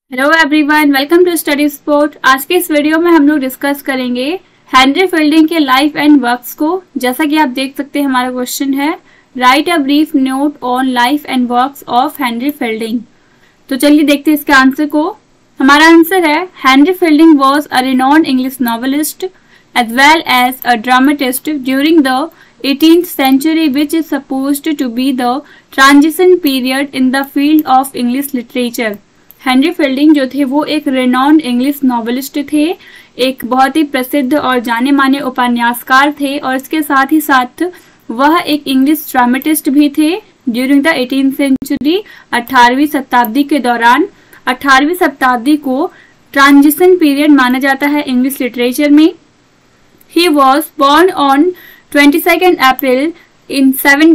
Hello everyone, welcome to study sport. आज के इस वीडियो में हम लोग डिस्कस करेंगे हेनरी फील्डिंग के लाइफ एंड वर्क्स को। जैसा कि आप देख सकते हैं, हमारा क्वेश्चन है write a brief note on life and works of Henry Fielding. तो चलिए देखते हैं इसके आंसर को। हमारा आंसर है Henry Fielding was a renowned English novelist as well as a dramatist during the 18th century, which is supposed to be the transition period in the field of English literature. Henry Fielding जो थे वो एक रेनॉन्ड English novelist थे, एक बहुत ही प्रसिद्ध और जाने माने उपन्यासकार थे और इसके साथ ही साथ वह एक इंग्लिश ड्रामेटिस्ट भी थे। ड्यूरिंग द 18th century, 18वीं शताब्दी के दौरान, 18वीं शताब्दी को ट्रांजिशन पीरियड माना जाता है इंग्लिश लिटरेचर में। He was born on 22nd April in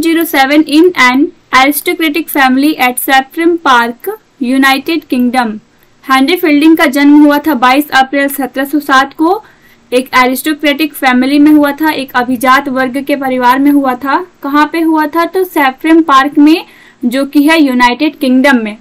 707 in an aristocratic family at Saffron Park, United Kingdom. Henry Fielding का जन्म हुआ था 22 अप्रैल 1707 को। एक एरिस्टोक्रेटिक फैमिली में हुआ था, एक अभिजात वर्ग के परिवार में हुआ था। कहाँ पे हुआ था? तो सैफ्रन पार्क में, जो कि है यूनाइटेड किंगडम में।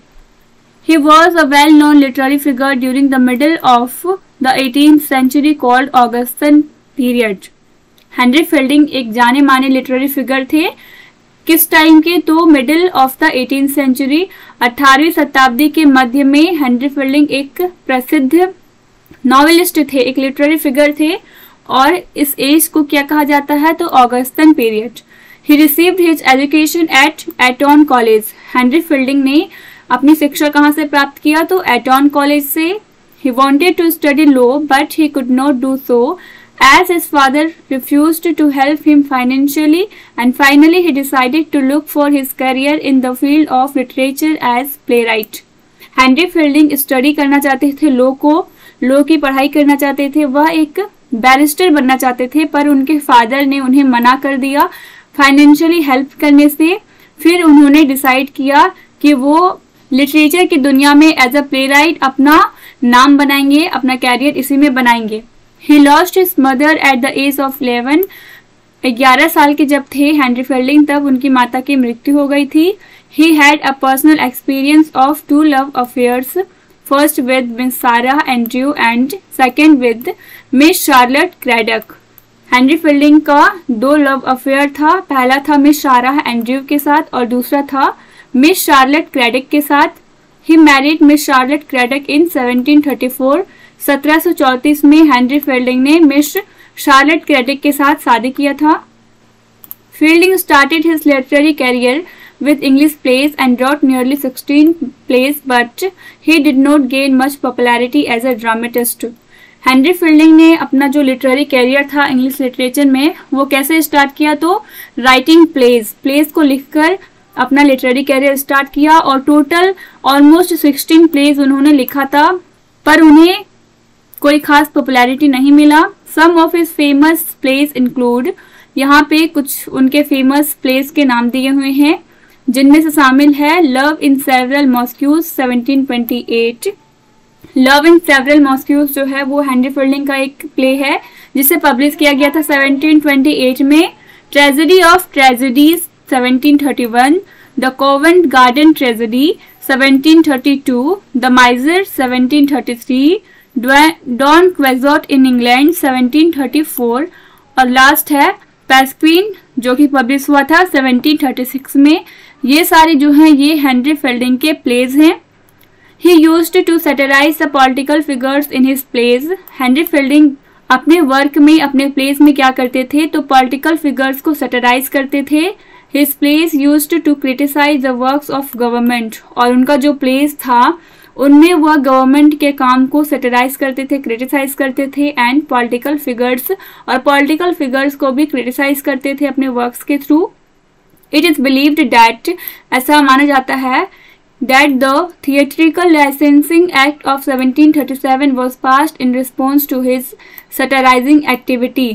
He was a well known literary figure during the middle of the 18th century called Augustan period. Henry Fielding एक जाने माने लिटरेरी फिगर थे। किस टाइम के? तो middle of the 18th century, 18वीं शताब्दी के मध्य में हेनरी फील्डिंग एक प्रसिद्ध नॉवेलिस्ट थे, एक लिटरेरी फिगर थे। और इस एज को क्या कहा जाता है? तो Augustan period. He received his education at Eton college. Henry Fielding ने अपनी शिक्षा कहाँ से प्राप्त किया? तो एटॉन कॉलेज से। He wanted to study law but he could not do so as his father refused to help him financially, and finally he decided to look for his career in the field of literature as playwright. Henry Fielding study करना चाहते थे law की पढ़ाई करना चाहते थे। वह एक बैरिस्टर बनना चाहते थे, पर उनके फादर ने उन्हें मना कर दिया फाइनेंशियली हेल्प करने से। फिर उन्होंने डिसाइड किया कि वो लिटरेचर की दुनिया में एज अ प्लेराइट अपना नाम बनाएंगे, अपना कैरियर इसी में बनाएंगे। He lost his mother at the age of 11. 11 साल के जब थे हेनरी फील्डिंग, तब उनकी माता की मृत्यु हो गई थी। He had a personal experience of 2 love affairs, first with Miss Sarah Andrew and second with Miss Charlotte Craddock. Henry Fielding का 2 लव अफेयर था। पहला था मिस सारा एंड्रयू के साथ और दूसरा था मिस शार्लेट क्रैडक के साथ। He married Miss Charlotte Craddock in 1734. 1734 में हेनरी फील्डिंग ने मिस शार्लेट क्रैडक के साथ शादी किया था। Fielding started his literary career with English plays and wrote nearly 16 plays, but he did not gain much popularity as a dramatist. Henry Fielding ने अपना जो लिटरेरी कैरियर था इंग्लिश लिटरेचर में, वो कैसे स्टार्ट किया? तो राइटिंग प्लेज को लिखकर अपना लिटरेरी कैरियर स्टार्ट किया और टोटल ऑलमोस्ट 16 प्लेज उन्होंने लिखा था, पर उन्हें कोई खास पॉपुलैरिटी नहीं मिला। Some of his famous plays include, यहाँ पे कुछ उनके फेमस प्लेज के नाम दिए हुए हैं, जिनमें से शामिल है love in several masques 1728। Love in several masques जो है वो हेनरी फील्डिंग का एक प्ले है जिसे पब्लिश किया गया था 1728 में। Tragedy of tragedies 1731, the Covent Garden tragedy 1732, the miser 1733, Don Quixote in England 1734 और लास्ट है पैस्क्वीन जो कि पब्लिश हुआ था 1736 में। ये सारे जो हैं ये हेनरी फील्डिंग के प्लेज हैं। He used to satirize the political figures in his plays. Henry Fielding अपने वर्क में, अपने प्लेज में क्या करते थे? तो पॉलिटिकल फिगर्स को सैटिराइज करते थे। His plays used to criticize the works of government, और उनका जो प्लेज था उनमें वह गवर्नमेंट के काम को सैटिराइज करते थे, क्रिटिसाइज करते थे, एंड पॉलिटिकल फिगर्स, और पॉलिटिकल फिगर्स को भी क्रिटिसाइज करते थे अपने वर्क्स के through. It is believed that, ऐसा माना जाता है, that the Theatrical Licensing Act of 1737 was passed in response to his satirizing activity.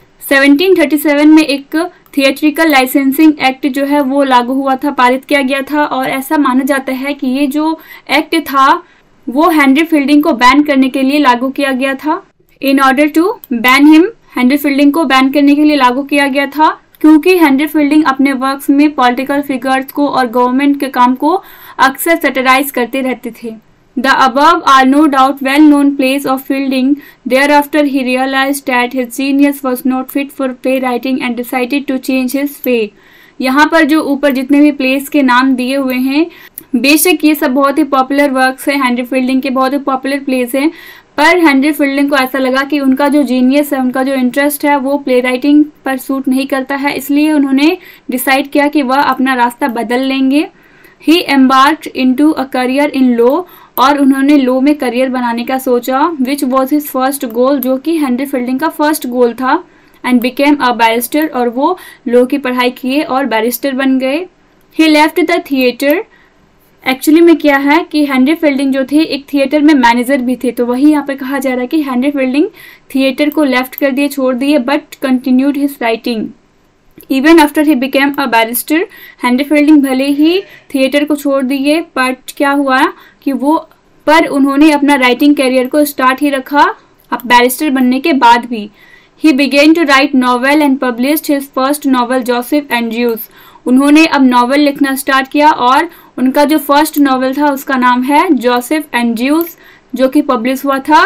1737 में एक थिएट्रिकल लाइसेंसिंग एक्ट जो है वो लागू हुआ था, पारित किया गया था, और ऐसा माना जाता है कि ये जो एक्ट था वो हेनरी फील्डिंग को बैन करने के लिए लागू किया गया था। In order to ban him, Henry Fielding को बैन करने के लिए लागू किया गया था, क्योंकि हेनरी फील्डिंग अपने वर्क्स में पॉलिटिकल फिगर्स को और गवर्नमेंट के काम को अक्सर सैटिराइज करते रहते थे। The above are no doubt well-known plays of Fielding. Thereafter he realized that his genius was not fit for playwriting and decided to change his fate. यहाँ पर जो ऊपर जितने भी प्लेस के नाम दिए हुए हैं, बेशक ये सब बहुत ही पॉपुलर वर्क्स हैं, हेनरी फील्डिंग के बहुत ही पॉपुलर प्लेस हैं, पर हेनरी फील्डिंग को ऐसा लगा कि उनका जो जीनियस है, उनका जो इंटरेस्ट है वो प्ले राइटिंग पर सूट नहीं करता है, इसलिए उन्होंने डिसाइड किया कि वह अपना रास्ता बदल लेंगे. He embarked into a career in law, और उन्होंने लॉ में करियर बनाने का सोचा, which was his first goal, जो कि हेनरी फील्डिंग का फर्स्ट गोल था. एंड बिकेम अ बैरिस्टर, और वो लॉ की पढ़ाई किए और बैरिस्टर बन गए. He left the theatre. Actually में क्या है कि हेनरी फील्डिंग जो थे एक थिएटर में मैनेजर भी थे, तो वही यहाँ पे कहा जा रहा है कि हेनरी फील्डिंग थिएटर को लेफ्ट कर दिए, छोड़ दिए, but continued his writing. Even after he became a barrister, Henry Fielding भले ही थिएटर को छोड़ दिए, बट क्या हुआ कि पर उन्होंने अपना राइटिंग करियर को स्टार्ट ही रखा अब बैरिस्टर बनने के बाद भी. He began to write novel and published his first novel Joseph Andrews. उन्होंने अब नॉवेल लिखना स्टार्ट किया और उनका जो फर्स्ट नॉवेल था उसका नाम है जोसेफ एंड्रयूज, जो कि पब्लिश हुआ था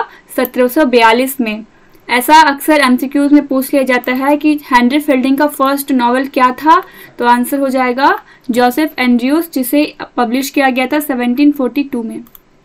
1742 में. ऐसा अक्सर एमसीक्यूज में पूछ लिया जाता है कि हेनरी फील्डिंग का फर्स्ट नॉवेल क्या था, तो आंसर हो जाएगा जोसेफ एंड्रयूज, जिसे पब्लिश किया गया था 1742 में.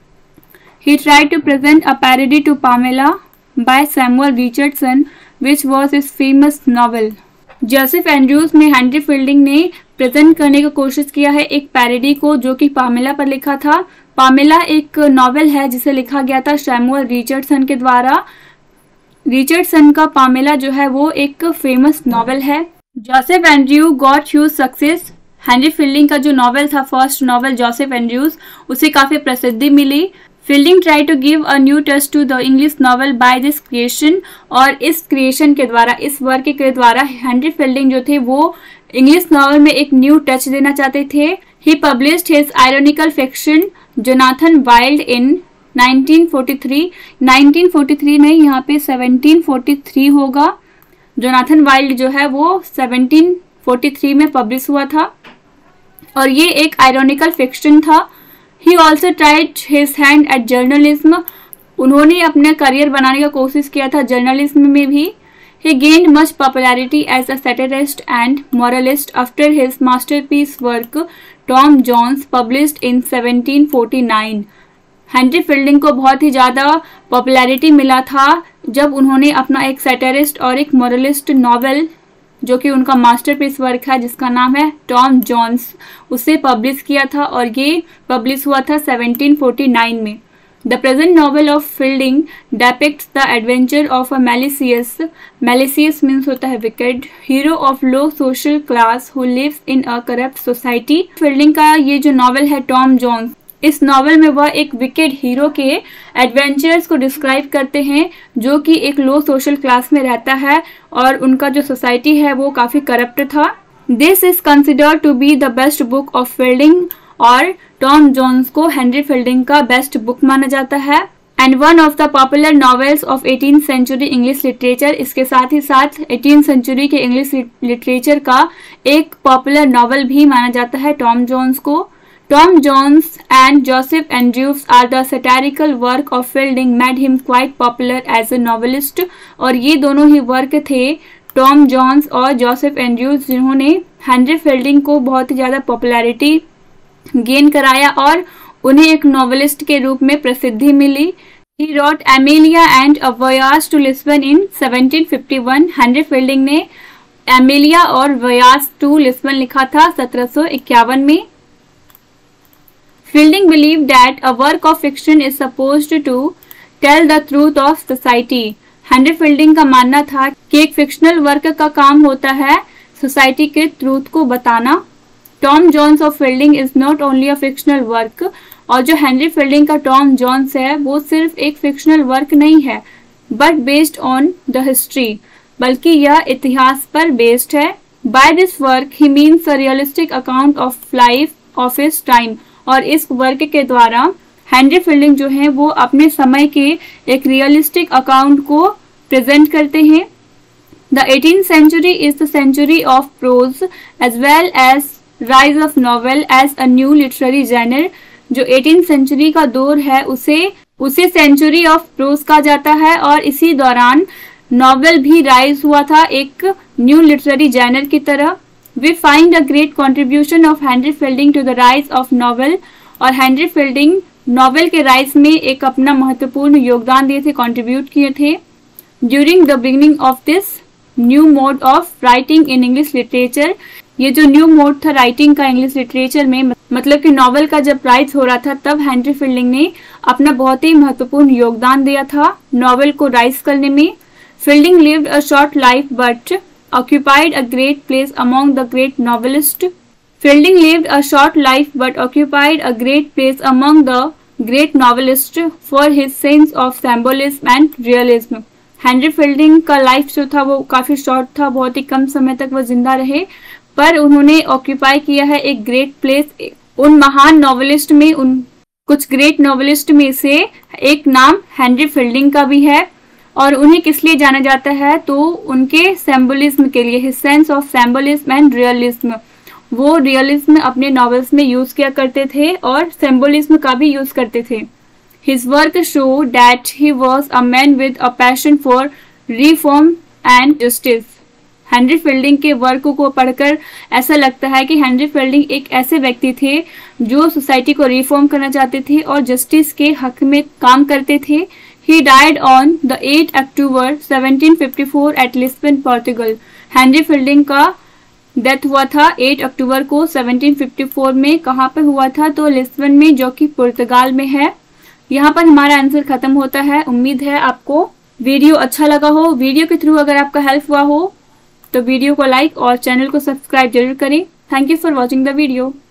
He tried to present a parody to Pamela by Samuel Richardson, which was his famous novel. Joseph Andrews में हेनरी फील्डिंग ने प्रेजेंट करने की कोशिश किया है एक पैरोडी को, जो कि पामेला पर लिखा था. पामेला एक नॉवेल है जिसे लिखा गया था सैमुअल रिचर्डसन के द्वारा. रिचर्डसन का पामेला जो है वो एक फेमस नॉवेल है. Joseph Andrew got huge success. Henry Fielding का जो नॉवेल था, फर्स्ट नॉवेल जोसेफ एंड्रयूज, उसे काफी प्रसिद्धि मिली. Fielding try to give a new touch to the English novel by this creation, और इस क्रिएशन के द्वारा, इस वर्क के द्वारा हेनरी फील्डिंग जो थे वो इंग्लिश नॉवेल में एक न्यू टच देना चाहते थे. He published his ironical fiction Jonathan Wild in 1943. 1943 नहीं, यहाँ पे 1743 होगा. जोनाथन वाइल्ड जो है वो 1743 में पब्लिश हुआ था और ये एक आयरोनिकल फिक्शन था. He also tried his hand at journalism. उन्होंने अपना करियर बनाने का कोशिश किया था जर्नलिज्म में भी. He gained much popularity as a satirist and moralist after his masterpiece work Tom Jones published in 1749. Henry Fielding को बहुत ही ज़्यादा पॉपुलैरिटी मिला था जब उन्होंने अपना एक सैटिरिस्ट और एक मोरलिस्ट नॉवेल, जो कि उनका मास्टरपीस वर्क है जिसका नाम है टॉम जोन्स, उसे पब्लिश किया था और ये पब्लिश हुआ था 1749 में. The present novel of Fielding depicts the adventure of a malicious means होता है wicked, hero of low social class who lives in a corrupt society. Fielding का ये जो नॉवेल है टॉम जोन्स, इस नॉवेल में वह एक विकेड हीरो के एडवेंचर्स को डिस्क्राइब करते हैं जो कि एक लो सोशल क्लास में रहता है और उनका जो सोसाइटी है वो काफी करप्ट था. This is considered to be the best book of Fielding, और टॉम जोन्स को हेनरी फील्डिंग का बेस्ट बुक माना जाता है and one of the popular novels of 18th century English literature. इसके साथ ही साथ 18th सेंचुरी के इंग्लिश लिटरेचर का एक पॉपुलर नॉवेल भी माना जाता है टॉम जोन्स को. Tom Jones and Joseph Andrews are the satirical work of Fielding made him quite popular as a novelist. और ये दोनों ही वर्क थे टॉम जोन्स और जोसेफ एंड्रयूज जिन्होंने हेनरी फील्डिंग को बहुत ही ज़्यादा पॉपुलैरिटी गेन कराया और उन्हें एक नॉवेलिस्ट के रूप में प्रसिद्धि मिली. He wrote Amelia and a Voyage to Lisbon in 1751. Henry Fielding ने एमेलिया और वयाज टू लिस्बन लिखा था 1751 में. Fielding believed that a work of fiction is supposed to tell the truth of society. Henry Fielding का मानना था कि एक फिक्शनल वर्क का काम होता है सोसाइटी के ट्रूथ को बताना. Tom Jones of Fielding is not only a fictional work, और जो हेनरी फील्डिंग का टॉम जोन्स है वो सिर्फ एक फिक्शनल वर्क नहीं है but based on the history, बल्कि यह इतिहास पर बेस्ड है. By this work he means a realistic account of life of his time. और इस वर्क के द्वारा हेनरी फील्डिंग जो है वो अपने समय के एक रियलिस्टिक अकाउंट को प्रेजेंट करते हैं. द 18th century is the century of prose as well as rise of novel as a new literary genre. जो 18th सेंचुरी का दौर है उसे सेंचुरी ऑफ प्रोज कहा जाता है और इसी दौरान नॉवेल भी राइज हुआ था एक न्यू लिटरेरी जर्नल की तरह। We find a great contribution of Henry Fielding to the rise of novel, और हेनरी फील्डिंग नॉवेल के राइज में एक अपना महत्वपूर्ण योगदान दिए थे, कंट्रीब्यूट किए थे। During the beginning of this new mode of writing in English literature, ये जो न्यू मोड था राइटिंग का इंग्लिश लिटरेचर में, मतलब कि नॉवेल का जब राइज हो रहा था तब हेनरी फील्डिंग ने अपना बहुत ही महत्वपूर्ण योगदान दिया था नॉवेल को राइज करने में। Fielding lived a short life but occupied a great place among the great novelists. Fielding lived a short life but occupied a great place among the great novelists for his sense of symbolism and realism. Henry Fielding का life जो था वो काफी short था, बहुत ही कम समय तक वो जिंदा रहे, पर उन्होंने ऑक्यूपाई किया है एक ग्रेट प्लेस उन महान नॉवेलिस्ट में, उन कुछ ग्रेट नॉवेलिस्ट में से एक नाम हेनरी फील्डिंग का भी है। और उन्हें किस लिए जाना जाता है, तो उनके सिंबलिज्म के लिए, his sense of symbolism and realism, वो रियलिज्म अपने नॉवेल्स में यूज किया करते थे और सिंबलिज्म का भी यूज करते थे। His work show that he was a man with a passion for reform and justice. Henry Fielding के वर्क को पढ़कर ऐसा लगता है कि हेनरी फील्डिंग एक ऐसे व्यक्ति थे जो सोसाइटी को रिफॉर्म करना चाहते थे और जस्टिस के हक में काम करते थे। He died on the 8 October 1754 at Lisbon, Portugal. Henry Fielding का डेथ हुआ था 8 अक्टूबर को 1754 में। कहाँ पर हुआ था, तो लिस्बन में, जो कि पुर्तगाल में है। यहाँ पर हमारा आंसर खत्म होता है। उम्मीद है आपको वीडियो अच्छा लगा हो। वीडियो के थ्रू अगर आपका हेल्प हुआ हो तो वीडियो को लाइक और चैनल को सब्सक्राइब जरूर करें। Thank you for watching the video.